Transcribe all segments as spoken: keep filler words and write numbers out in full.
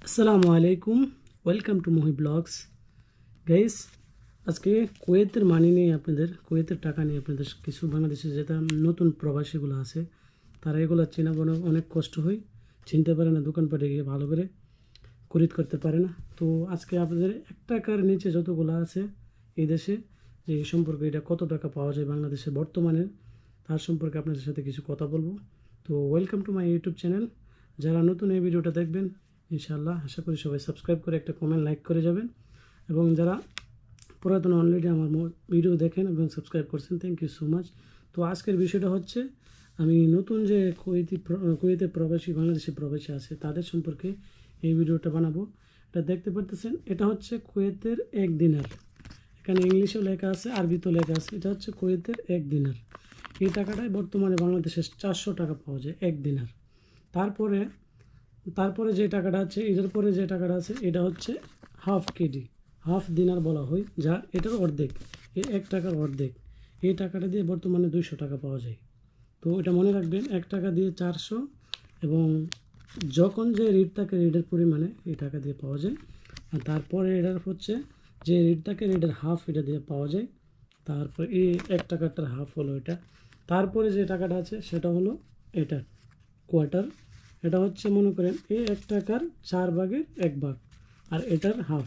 আসসালামু আলাইকুম, welcome to Muhi blogs. Guys, আজকে কুয়েতের মানি নিয়ে আপনাদের কুয়েতের টাকা নিয়ে আপনাদের কিছু বাংলাদেশে যেটা নতুন প্রবাসীগুলো আছে তারা এগুলো চেনা বোনা অনেক কষ্ট হয়, চিনতে পারে না, দোকানপাটে গিয়ে ভালো করে খরিদ করতে পারে না। তো আজকে আপনাদের এক টাকার নিচে যতগুলো আছে এই দেশে, যে এই সম্পর্কে এটা কত টাকা পাওয়া যায় বাংলাদেশে বর্তমানে, তার সম্পর্কে আপনাদের সাথে কিছু কথা বলবো। তো welcome to my YouTube channel. যারা নতুন এই ভিডিওটা দেখবেন ইনশাআল্লাহ আশা করি সবাই সাবস্ক্রাইব করে একটা কমেন্ট লাইক করে যাবেন, এবং যারা পুরাতন অলরেডি আমার ভিডিও দেখেন এবং সাবস্ক্রাইব করছেন, থ্যাংক ইউ সো মাচ। তো আজকের বিষয়টা হচ্ছে আমি নতুন যে কুয়েতি কুয়েতে প্রবাসী বাংলাদেশি প্রবাসী আছে তাদের সম্পর্কে এই ভিডিওটা বানাবো। এটা দেখতে পারতেছেন, এটা হচ্ছে কুয়েতের এক দিনার। এখানে ইংলিশেও লেখা আছে, আরবিতেও লেখা আছে। এটা হচ্ছে কুয়েতের এক দিনার। এই টাকাটাই বর্তমানে বাংলাদেশে চারশো টাকা পাওয়া যায় এক দিনার। তারপরে তারপরে যে টাকাটা আছে, এটার পরে যে টাকাটা আছে এটা হচ্ছে হাফ কেডি, হাফ দিনার বলা হয়, যা এটার অর্ধেক, এই এক টাকার অর্ধেক। এই টাকাটা দিয়ে বর্তমানে দুইশো টাকা পাওয়া যায়। তো এটা মনে রাখবেন, এক টাকা দিয়ে চারশো, এবং যখন যে রেট থাকে রেটের পরিমাণে এই টাকা দিয়ে পাওয়া যায়। আর তারপরে এটার হচ্ছে যে রেট থাকে রেটের হাফ, এটা দিয়ে পাওয়া যায়। তারপর এই এক টাকাটার হাফ হলো এটা। তারপরে যে টাকাটা আছে সেটা হলো এটা কোয়ার্টার। এটা হচ্ছে মনে করেন এই এক টাকার চার ভাগের এক ভাগ, আর এটার হাফ,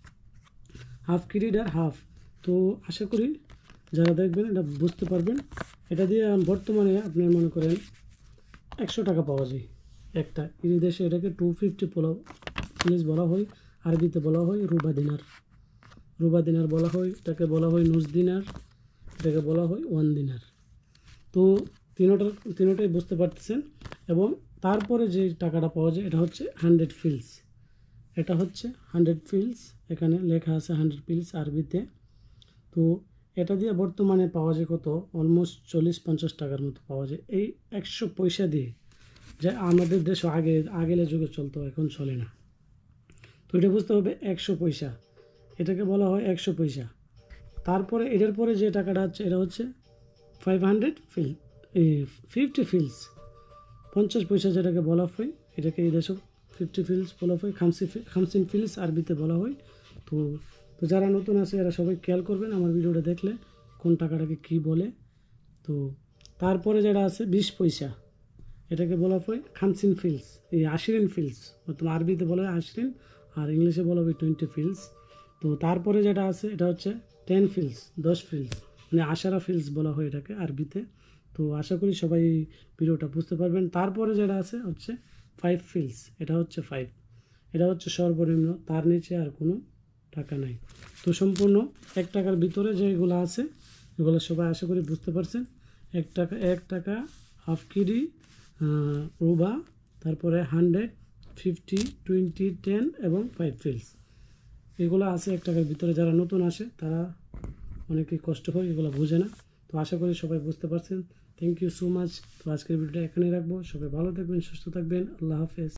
হাফ ক্রেডিট আর হাফ। তো আশা করি যারা দেখবেন এটা বুঝতে পারবেন। এটা দিয়ে বর্তমানে আপনি মনে করেন একশো টাকা পাওয়া যায় একটা। এই দেশে এটাকে টু ফিফটি পোলাও প্লিজ বলা হয়, আরবিতে বলা হয় রুবা দিনার, রুবা দিনার বলা হয়। এটাকে বলা হয় নুস দিনার, এটাকে বলা হয় ওয়ান দিনার। তো তিনোটার তিনোটাই বুঝতে পারতেছেন। এবং তারপরে যে টাকাটা পাওয়া যায় এটা হচ্ছে হান্ড্রেড ফিলস। এটা হচ্ছে হান্ড্রেড ফিলস, এখানে লেখা আছে হান্ড্রেড ফিলস আরবিতে। তো এটা দিয়ে বর্তমানে পাওয়া যায় কত, অলমোস্ট চল্লিশ পঞ্চাশ টাকার মতো পাওয়া যায় এই একশো পয়সা দিয়ে, যা আমাদের দেশে আগে আগের যুগে চলতো, এখন চলে না। তো এটা বুঝতে হবে একশো পয়সা, এটাকে বলা হয় একশো পয়সা। তারপরে এটার পরে যে টাকাটা হচ্ছে এটা হচ্ছে five hundred fils fifty fils, পঞ্চাশ পয়সা যেটাকে বলা হয়, এটাকে এই দেশে ফিফটি ফিলস বলা হয়, খামসি খামসিন ফিলস আরবিতে বলা হয়। তো তো যারা নতুন আছে এরা সবাই খেয়াল করবেন আমার ভিডিওটা দেখলে কোন টাকাটাকে কী বলে। তো তারপরে যেটা আছে বিশ পয়সা, এটাকে বলা হয় খামসিন ফিলস, এই আশরিন ফিলস, অথবা আরবিতে বলা হয় আশরিন, আর ইংলিশে বলা হয় টোয়েন্টি ফিলস। তো তারপরে যেটা আছে এটা হচ্ছে টেন ফিলস, দশ ফিলস, মানে আশারা ফিলস বলা হয় এটাকে আরবিতে। তো আশা করি সবাই ভিডিওটা বুঝতে পারবেন। তারপরে যেটা আছে হচ্ছে ফাইভ ফিলস, এটা হচ্ছে ফাইভ, এটা হচ্ছে সর্বনিম্ন, তার নিচে আর কোনো টাকা নাই। তো সম্পূর্ণ এক টাকার ভিতরে যেগুলো আছে এগুলো সবাই আশা করি বুঝতে পারছেন। এক টাকা এক টাকা হাফ কিডি, রুবা, তারপরে হান্ড্রেড, ফিফটি, টোয়েন্টি, টেন এবং ফাইভ ফিলস, এগুলো আছে এক টাকার ভিতরে। যারা নতুন আসে তারা অনেকেই কষ্ট হয়, এগুলো বোঝে না। তো আশা করি সবাই বুঝতে পারছেন। Thank you so much. তো আজকের ভিডিওটা এখানেই রাখবো। সবাই ভালো থাকবেন, সুস্থ থাকবেন। আল্লাহ হাফেজ।